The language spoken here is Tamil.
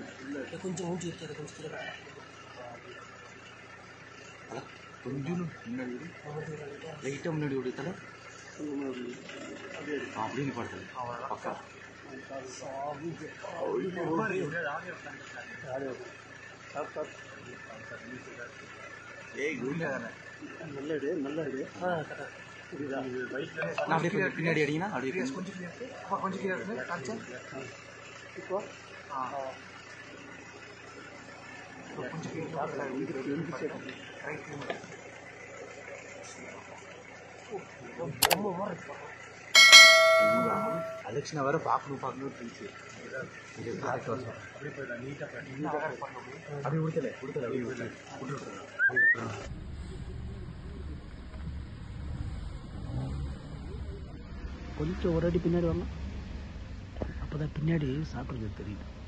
கொஞ்சம் ஊஞ்சி வைக்காத கொஞ்சம் கீழே கொஞ்சம் முன்னாடி லைட்டாக முன்னாடி விடு தலை அப்படின்னு பார்த்தது பக்கா நல்ல இடு நல்ல இடு அப்படியே பின்னாடி அடிங்கன்னா அப்படியே கொஞ்சம் கீழே இப்போ அலெக்ஷனை வர பார்க்கணும் இருந்துச்சு அப்படி கொடுத்தல கொஞ்சம் ஒரு அடி பின்னாடி வரலாம் அப்போ தான் பின்னாடி சாப்பிட்றது தெரியுது.